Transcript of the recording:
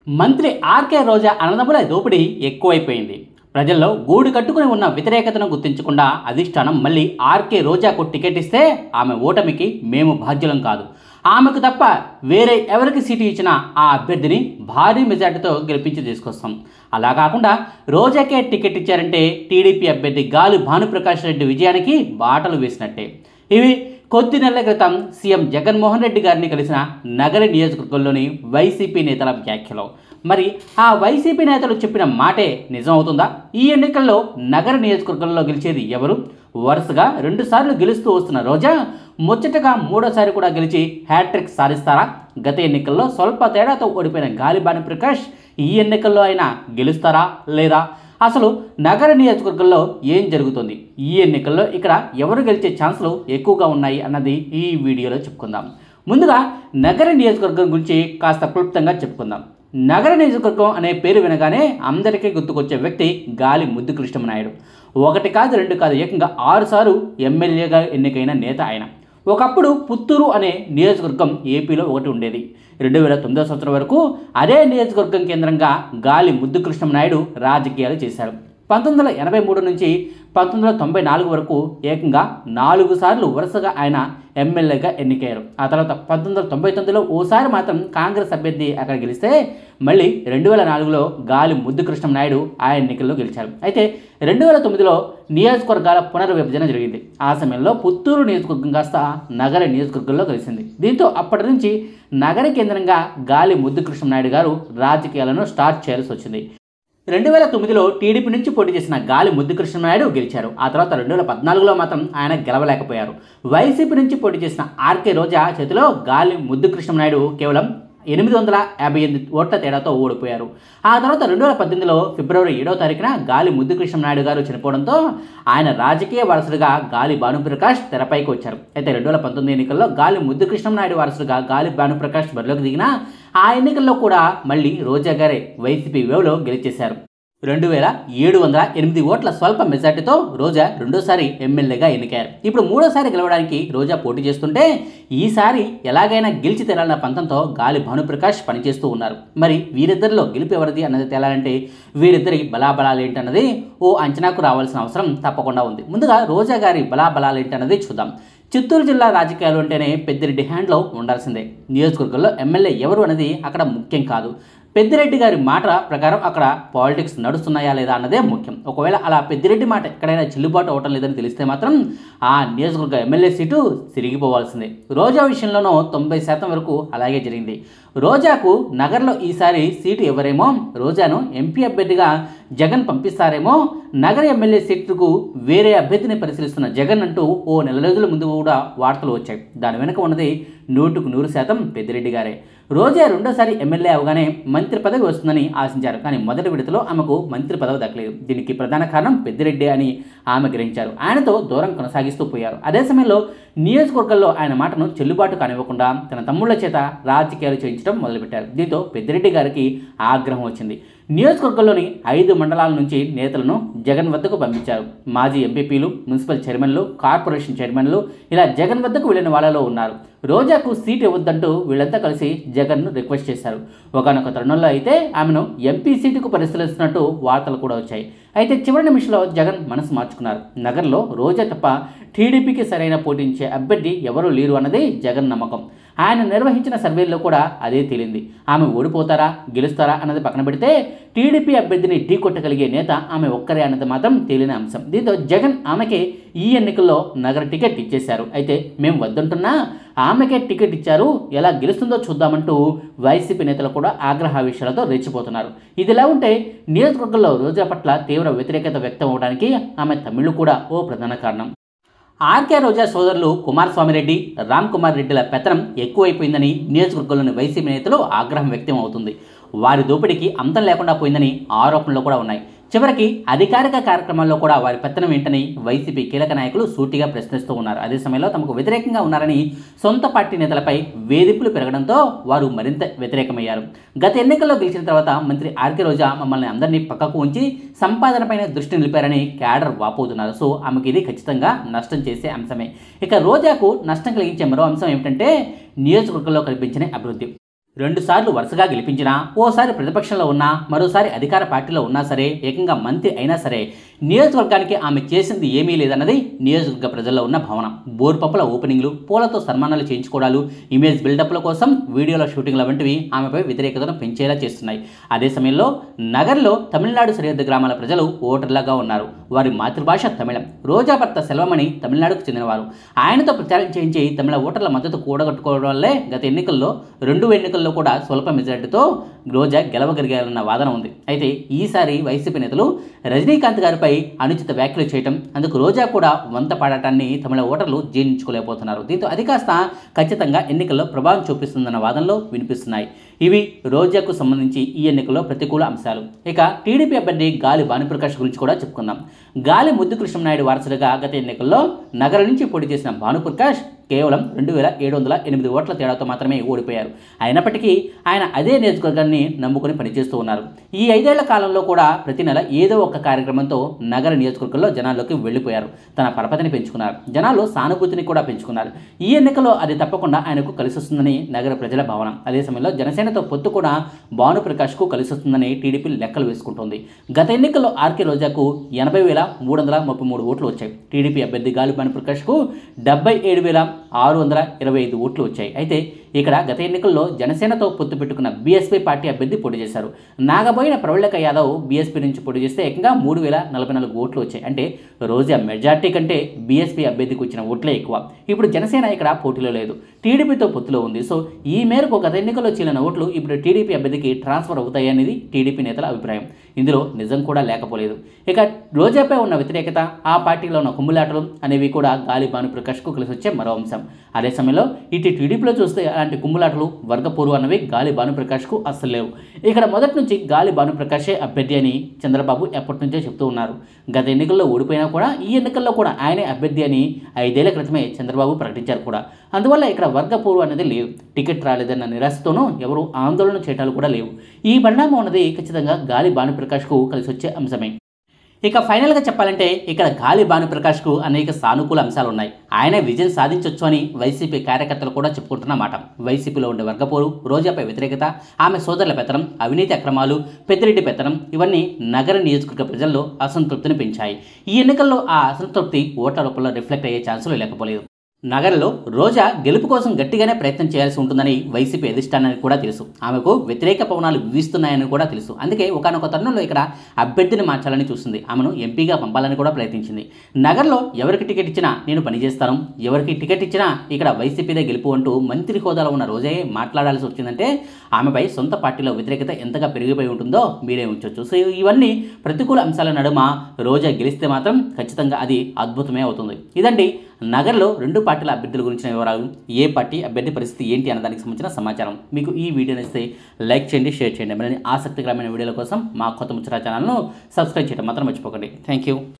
మంత్రి ఆర్కే రోజా అన్నదమ్ముల దోపిడీ ఎక్కువైపోయింది. ప్రజల్లో గూడు కట్టుకుని ఉన్న వ్యతిరేకతను గుర్తించకుండా అధిష్టానం మళ్ళీ ఆర్కే రోజాకు టికెట్ ఇస్తే ఆమె ఓటమికి మేము బాధ్యులం కాదు, ఆమెకు తప్ప వేరే ఎవరికి సీటు ఇచ్చినా ఆ అభ్యర్థిని భారీ మెజార్టీతో గెలిపించి తీసుకొస్తాం. అలా కాకుండా రోజాకే టికెట్ ఇచ్చారంటే టీడీపీ అభ్యర్థి గాలి భానుప్రకాష్ రెడ్డి విజయానికి బాటలు వేసినట్టే. ఇవి కొద్ది నెలల క్రితం సీఎం జగన్మోహన్ రెడ్డి గారిని కలిసిన నగర నియోజకవర్గంలోని వైసీపీ నేతల వ్యాఖ్యలు. మరి ఆ వైసీపీ నేతలు చెప్పిన మాటే నిజం అవుతుందా? ఈ ఎన్నికల్లో నగర నియోజకవర్గంలో గెలిచేది ఎవరు? వరుసగా 2 సార్లు గెలుస్తూ వస్తున్న రోజా ముచ్చటగా 3వ సారి కూడా గెలిచి హ్యాట్రిక్ సాధిస్తారా? గత ఎన్నికల్లో స్వల్ప తేడాతో ఓడిపోయిన గాలి భానుప్రకాష్ ఈ ఎన్నికల్లో అయినా గెలుస్తారా లేదా? అసలు నగర నియోజకవర్గంలో ఏం జరుగుతుంది? ఈ ఎన్నికల్లో ఇక్కడ ఎవరు గెలిచే ఛాన్సులు ఎక్కువగా ఉన్నాయి అన్నది ఈ వీడియోలో చెప్పుకుందాం. ముందుగా నగర నియోజకవర్గం గురించి కాస్త క్లుప్తంగా చెప్పుకుందాం. నగర నియోజకవర్గం అనే పేరు వినగానే అందరికీ గుర్తుకొచ్చే వ్యక్తి గాలి ముద్దుకృష్ణమనాయుడు. 1 కాదు 2 కాదు, ఏకంగా 6 సార్లు ఎమ్మెల్యేగా ఎన్నికైన నేత ఆయన. ఒకప్పుడు పుత్తూరు అనే నియోజకవర్గం ఏపీలో ఒకటి ఉండేది. 2009వ సంవత్సరం వరకు అదే నియోజకవర్గం కేంద్రంగా గాలి ముద్దుకృష్ణమనాయుడు రాజకీయాలు చేశారు. 1983 నుంచి 1994 వరకు ఏకంగా 4 సార్లు వరుసగా ఆయన ఎమ్మెల్యేగా ఎన్నికయ్యారు. ఆ తర్వాత 1999లో ఓసారి మాత్రం కాంగ్రెస్ అభ్యర్థి అక్కడ గెలిస్తే మళ్ళీ 2004లో గాలి ముద్దుకృష్ణమనాయుడు ఆ ఎన్నికల్లో గెలిచారు. అయితే 2009లో నియోజకవర్గాల పునర్విభజన జరిగింది. ఆ సమయంలో పుత్తూరు నియోజకవర్గం కాస్త నగర నియోజకవర్గంలో కలిసింది. దీంతో అప్పటి నుంచి నగర కేంద్రంగా గాలి ముద్దుకృష్ణమనాయుడు గారు రాజకీయాలను స్టార్ట్ చేయాల్సి వచ్చింది. 2009లో టీడీపీ నుంచి పోటీ చేసిన గాలి ముద్దుకృష్ణమనాయుడు గెలిచారు. ఆ తర్వాత 2014లో మాత్రం ఆయన గెలవలేకపోయారు. వైసీపీ నుంచి పోటీ చేసిన ఆర్కే రోజా చేతిలో గాలి ముద్దుకృష్ణమనాయుడు కేవలం 858 ఓట్ల తేడాతో ఓడిపోయారు. ఆ తర్వాత 2018లో ఫిబ్రవరి 7వ తారీఖున గాలి ముద్దుకృష్ణమనాయుడు గారు చనిపోవడంతో ఆయన రాజకీయ వారసుడిగా గాలి భానుప్రకాష్ తెరపైకి వచ్చారు. అయితే 2019 ఎన్నికల్లో గాలి ముద్దుకృష్ణమనాయుడు వారసుడిగా గాలి భానుప్రకాష్ బరిలోకి దిగినా ఆ ఎన్నికల్లో కూడా మళ్ళీ రోజా గారే వైసీపీ వేవ్లో గెలిచేశారు. 2708 ఓట్ల స్వల్ప మెజార్టీతో రోజా 2వ సారి ఎమ్మెల్యేగా ఎన్నికారు. ఇప్పుడు 3వ సారి గెలవడానికి రోజా పోటీ చేస్తుంటే ఈసారి ఎలాగైనా గెలిచి తేలాలన్న పంతంతో గాలి భానుప్రకాష్ పనిచేస్తూ ఉన్నారు. మరి వీరిద్దరిలో గెలుపు ఎవరిది అన్నది తేలాలంటే వీరిద్దరి బలాబలాలు ఏంటన్నది ఓ అంచనాకు రావాల్సిన అవసరం తప్పకుండా ఉంది. ముందుగా రోజా గారి బలాబలాలు ఏంటన్నది చూద్దాం. చిత్తూరు జిల్లా రాజకీయాలు అంటేనే పెద్దిరెడ్డి హ్యాండ్లో ఉండాల్సిందే. నియోజకవర్గంలో ఎమ్మెల్యే ఎవరు అనేది అక్కడ ముఖ్యం కాదు. పెద్దిరెడ్డి గారి మాట ప్రకారం అక్కడ పాలిటిక్స్ నడుస్తున్నాయా లేదా అన్నదే ముఖ్యం. ఒకవేళ అలా పెద్దిరెడ్డి మాట ఎక్కడైనా చెల్లుబాటు అవటం లేదని తెలిస్తే మాత్రం ఆ నియోజకవర్గ ఎమ్మెల్యే సీటు తిరిగిపోవాల్సిందే. రోజా విషయంలోనూ 90% వరకు అలాగే జరిగింది. రోజాకు నగర్లో ఈసారి సీటు ఎవరేమో, రోజాను ఎంపీ అభ్యర్థిగా జగన్ పంపిస్తారేమో, నగర ఎమ్మెల్యే సీటుకు వేరే అభ్యర్థిని పరిశీలిస్తున్న జగన్ అంటూ ఓ నెల రోజుల ముందు కూడా వార్తలు వచ్చాయి. దాని వెనుక ఉన్నది 100% పెద్దిరెడ్డి గారే. రోజా 2వ సారి ఎమ్మెల్యే అవగానే మంత్రి పదవి వస్తుందని ఆశించారు. కానీ మొదటి విడతలో ఆమెకు మంత్రి పదవి దక్కలేదు. దీనికి ప్రధాన కారణం పెద్దిరెడ్డి అని ఆమె గ్రహించారు. ఆయనతో దూరం కొనసాగిస్తూ పోయారు. అదే సమయంలో నియోజకవర్గంలో ఆయన మాటను చెల్లుబాటు కానివ్వకుండా తన తమ్ముళ్ల చేత రాజకీయాలు చేయించడం మొదలుపెట్టారు. దీంతో పెద్దిరెడ్డి గారికి ఆగ్రహం వచ్చింది. నియోజకవర్గంలోని 5 మండలాల నుంచి నేతలను జగన్ వద్దకు పంపించారు. మాజీ ఎంపీపీలు, మున్సిపల్ చైర్మన్లు, కార్పొరేషన్ చైర్మన్లు ఇలా జగన్ వద్దకు వెళ్లిన వాళ్ళలో ఉన్నారు. రోజాకు సీట్ ఇవ్వద్దంటూ వీళ్ళంతా కలిసి జగన్ను రిక్వెస్ట్ చేశారు. ఒకనొక తరుణంలో అయితే ఆమెను ఎంపీ సీటుకు పరిశీలిస్తున్నట్టు వార్తలు కూడా వచ్చాయి. అయితే చివరి నిమిషంలో జగన్ మనసు మార్చుకున్నారు. నగర్లో రోజా తప్ప టీడీపీకి సరైన పోటీంచే అభ్యర్థి ఎవరూ లేరు అన్నది జగన్ నమ్మకం. ఆయన నిర్వహించిన సర్వేల్లో కూడా అదే తేలింది. ఆమె ఓడిపోతారా గెలుస్తారా అన్నది పక్కన పెడితే టీడీపీ అభ్యర్థిని ఢీకొట్టగలిగే నేత ఆమె ఒక్కరే అన్నది మాత్రం తేలిన అంశం. దీంతో జగన్ ఆమెకే ఈ ఎన్నికల్లో నగర టికెట్ ఇచ్చేశారు. అయితే మేము వద్దంటున్నా ఆమెకే టికెట్ ఇచ్చారు, ఎలా గెలుస్తుందో చూద్దామంటూ వైసీపీ నేతలు కూడా ఆగ్రహావేశాలతో రెచ్చిపోతున్నారు. ఇదిలా ఉంటే నియోజకవర్గంలో రోజా పట్ల తీవ్ర వ్యతిరేకత వ్యక్తం అవడానికి ఆమె తమిళు కూడా ఓ ప్రధాన కారణం. ఆర్కే రోజా సోదరులు కుమారస్వామి రెడ్డి, రామ్ కుమార్ రెడ్డిల పెత్తనం ఎక్కువైపోయిందని నియోజకవర్గంలోని వైసీపీ నేతలు ఆగ్రహం వ్యక్తం అవుతుంది. వారి దోపిడీకి అంతం లేకుండా పోయిందని ఆరోపణలు కూడా ఉన్నాయి. చివరికి అధికారిక కార్యక్రమాల్లో కూడా వారి పెత్తనం ఏంటని వైసీపీ కీలక నాయకులు సూటిగా ప్రశ్నిస్తూ ఉన్నారు. అదే సమయంలో తమకు వ్యతిరేకంగా ఉన్నారని సొంత పార్టీ నేతలపై వేధింపులు పెరగడంతో వారు మరింత వ్యతిరేకమయ్యారు. గత ఎన్నికల్లో గెలిచిన తర్వాత మంత్రి ఆర్కే రోజా మమ్మల్ని అందరినీ పక్కకు ఉంచి సంపాదనపైన దృష్టి నిలిపారని క్యాడర్ వాపోతున్నారు. సో ఆమెకు ఇది ఖచ్చితంగా నష్టం చేసే అంశమే. ఇక రోజాకు నష్టం కలిగించే మరో అంశం ఏమిటంటే నియోజకవర్గంలో కనిపించిన అభివృద్ధి. రెండుసార్లు వరుసగా గెలిపించినా, ఓసారి ప్రతిపక్షంలో ఉన్నా, మరోసారి అధికార పార్టీలో ఉన్నా సరే, ఏకంగా మంత్రి అయినా సరే నియోజకవర్గానికి ఆమె చేసింది ఏమీ లేదన్నది నియోజకవర్గ ప్రజల్లో ఉన్న భావన. బోర్పప్పుల ఓపెనింగ్లు, పూలతో సన్మానాలు చేయించుకోవడాలు, ఇమేజ్ బిల్డప్ల కోసం వీడియోల షూటింగ్ల వంటివి ఆమెపై వ్యతిరేకతను పెంచేలా చేస్తున్నాయి. అదే సమయంలో నగర్లో తమిళనాడు సరిహద్దు గ్రామాల ప్రజలు ఓటర్లాగా ఉన్నారు. వారి మాతృభాష తమిళం. రోజా భర్త సెల్వమణి తమిళనాడుకు చెందినవారు. ఆయనతో ప్రచారం చేయించి తమిళ ఓటర్ల మద్దతు కూడగట్టుకోవడం వల్లే గత ఎన్నికల్లో 2 ఎన్నికల్లో కూడా స్వల్ప మెజారిటీతో రోజా గెలవగలిగారన్న వాదన ఉంది. అయితే ఈసారి వైసీపీ నేతలు రజనీకాంత్ గారిపై అనుచిత వ్యాఖ్యలు చేయడం, అందుకు రోజా కూడా వంత పాడటాన్ని తమిళ ఓటర్లు జీర్ణించుకోలేకపోతున్నారు. దీంతో అది కాస్త ఖచ్చితంగా ఎన్నికల్లో ప్రభావం చూపిస్తుందన్న వాదనలో వినిపిస్తున్నాయి. ఇవి రోజాకు సంబంధించి ఈ ఎన్నికల్లో ప్రతికూల అంశాలు. ఇక టీడీపీ అభ్యర్థి గాలి భానుప్రకాష్ గురించి కూడా చెప్పుకుందాం. గాలి ముద్దుకృష్ణనాయుడు వారసుడిగా గత ఎన్నికల్లో నగరం నుంచి పోటీ చేసిన భానుప్రకాష్ కేవలం 2708 ఓట్ల తేడాతో మాత్రమే ఓడిపోయారు. అయినప్పటికీ ఆయన అదే నియోజకవర్గాన్ని నమ్ముకుని పనిచేస్తూ ఉన్నారు. ఈ 5 ఏళ్ల కాలంలో కూడా ప్రతి నెల ఏదో ఒక కార్యక్రమంతో నగర నియోజకవర్గంలో జనాల్లోకి వెళ్ళిపోయారు. తన పరపతిని పెంచుకున్నారు. జనాల్లో సానుభూతిని కూడా పెంచుకున్నారు. ఈ ఎన్నికల్లో అది తప్పకుండా ఆయనకు కలిసొస్తుందని నగర ప్రజల భావన. అదే సమయంలో జనసేనతో పొత్తు కూడా భానుప్రకాష్కు కలిసొస్తుందని టీడీపీ లెక్కలు వేసుకుంటోంది. గత ఎన్నికల్లో ఆర్కే రోజాకు 80,333 ఓట్లు వచ్చాయి. టీడీపీ అభ్యర్థి గాలి భానుప్రకాష్కు 77,625 ఓట్లు వచ్చాయి. అయితే ఇక్కడ గత ఎన్నికల్లో జనసేనతో పొత్తు పెట్టుకున్న బీఎస్పీ పార్టీ అభ్యర్థి పోటీ చేశారు. నాగబోయిన ప్రవళిక యాదవ్ బీఎస్పీ నుంచి పోటీ చేస్తే ఏకంగా 3,044 ఓట్లు వచ్చాయి. అంటే రోజా మెజార్టీ కంటే బీఎస్పీ అభ్యర్థికి వచ్చిన ఓట్లే ఎక్కువ. ఇప్పుడు జనసేన ఇక్కడ పోటీలో లేదు, టీడీపీతో పొత్తులో ఉంది. సో ఈ మేరకు గత ఎన్నికల్లో చీలిన ఓట్లు ఇప్పుడు టీడీపీ అభ్యర్థికి ట్రాన్స్ఫర్ అవుతాయి అనేది టీడీపీ నేతల అభిప్రాయం. ఇందులో నిజం కూడా లేకపోలేదు. ఇక రోజాపై ఉన్న వ్యతిరేకత, ఆ పార్టీలో ఉన్న కుమ్ములాటలు అనేవి కూడా గాలి భానుప్రకాష్కు కలిసి వచ్చే మరో అంశం. అదే సమయంలో ఇటు టీడీపీలో చూస్తే అలాంటి కుమ్ములాటలు, వర్గపోరు అన్నవి గాలి భానుప్రకాష్కు అస్సలు లేవు. ఇక్కడ మొదటి నుంచి గాలి భానుప్రకాషే అభ్యర్థి అని చంద్రబాబు ఎప్పటి నుంచో చెప్తూ ఉన్నారు. గత ఎన్నికల్లో ఓడిపోయినా కూడా ఈ ఎన్నికల్లో కూడా ఆయనే అభ్యర్థి అని 5 ఏళ్ల క్రితమే చంద్రబాబు ప్రకటించారు కూడా. అందువల్ల ఇక్కడ వర్గపోరు అనేది లేదు. టికెట్ రాలేదన్న నిరాశతోనూ ఎవరు ఆందోళన చేయటాలు కూడా లేవు. ఈ పరిణామం అన్నది ఖచ్చితంగా గాలి భానుప్రకాష్కు కలిసి వచ్చే అంశమే. ఇక ఫైనల్గా చెప్పాలంటే ఇక్కడ గాలి భానుప్రకాష్కు అనేక సానుకూల అంశాలు ఉన్నాయి. ఆయనే విజయం సాధించవచ్చు అని వైసీపీ కార్యకర్తలు కూడా చెప్పుకుంటున్నమాట. వైసీపీలో ఉండే వర్గపోరు, రోజాపై వ్యతిరేకత, ఆమె సోదరుల పెత్తనం, అవినీతి అక్రమాలు, పెద్దిరెడ్డి పెత్తనం ఇవన్నీ నగర నియోజకవర్గ ప్రజల్లో అసంతృప్తిని పెంచాయి. ఈ ఎన్నికల్లో ఆ అసంతృప్తి ఓట్ల రూపంలో రిఫ్లెక్ట్ అయ్యే ఛాన్సులు లేకపోలేదు. నగరంలో రోజా గెలుపు కోసం గట్టిగానే ప్రయత్నం చేయాల్సి ఉంటుందని వైసీపీ అధిష్టానానికి కూడా తెలుసు. ఆమెకు వ్యతిరేక పవనాలు వీస్తున్నాయని కూడా తెలుసు. అందుకే ఒకానొక తరుణంలో ఇక్కడ అభ్యర్థిని మార్చాలని చూస్తుంది. ఆమెను ఎంపీగా పంపాలని కూడా ప్రయత్నించింది. నగర్లో ఎవరికి టికెట్ ఇచ్చినా నేను పనిచేస్తాను, ఎవరికి టికెట్ ఇచ్చినా ఇక్కడ వైసీపీదే గెలుపు అంటూ మంత్రి హోదాలో ఉన్న రోజాయే మాట్లాడాల్సి వచ్చిందంటే ఆమెపై సొంత పార్టీలో వ్యతిరేకత ఎంతగా పెరిగిపోయి ఉంటుందో మీరే ఉంచొచ్చు. సో ఇవన్నీ ప్రతికూల అంశాల నడుమ రోజా గెలిస్తే మాత్రం ఖచ్చితంగా అది అద్భుతమే అవుతుంది. ఇదండి నగర్లో 2 పార్టీల అభ్యర్థుల గురించిన వివరాలు. ఏ పార్టీ అభ్యర్థి పరిస్థితి ఏంటి అన్న దానికి సంబంధించిన సమాచారం. మీకు ఈ వీడియో నచ్చితే లైక్ చేయండి, షేర్ చేయండి. మరిన్ని ఆసక్తికరమైన వీడియోల కోసం మా కొత్త ముచ్చట ఛానల్ను సబ్స్క్రైబ్ చేయడం మాత్రం మర్చిపోకండి. Thank you.